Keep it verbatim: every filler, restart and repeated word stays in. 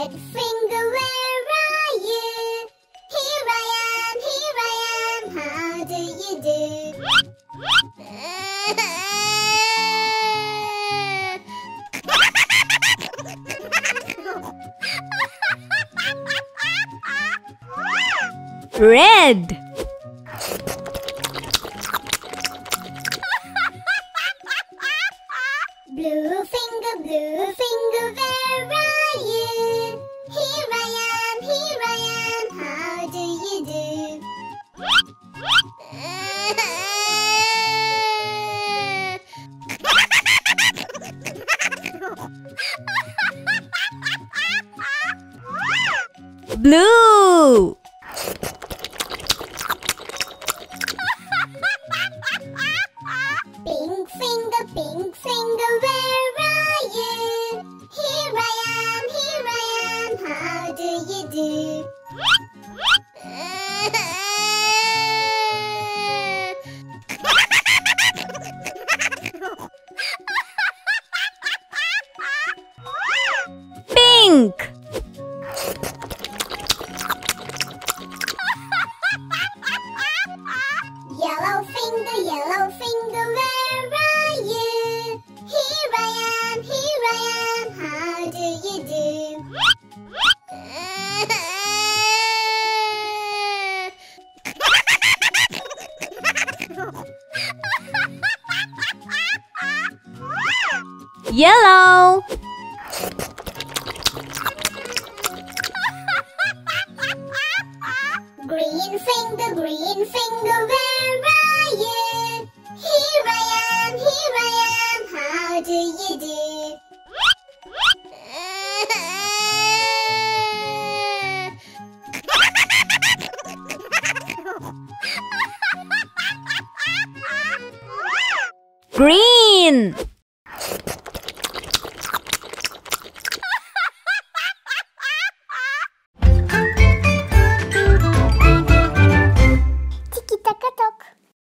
Red finger, where are you? Here I am, here I am, how do you do? Red. Blue finger, blue finger, where are you? Here I am, here I am, how do you do? Blue. Pink finger, pink finger, where are you? Here I am, here I am, how do you do? Pink. Yellow finger, yellow finger, where are you? Here I am, here I am, how do you do? Yellow. Green finger, green finger, where are you? Here I am, here I am, how do you do? Green.